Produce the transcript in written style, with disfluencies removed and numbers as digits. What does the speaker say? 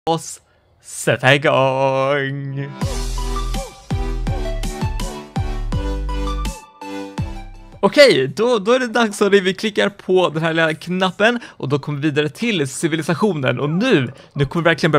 oss sätta igång. Okej, då är det dags att vi klickar på den här lilla knappen och då kommer vi vidare till civilisationen och nu kommer vi verkligen börja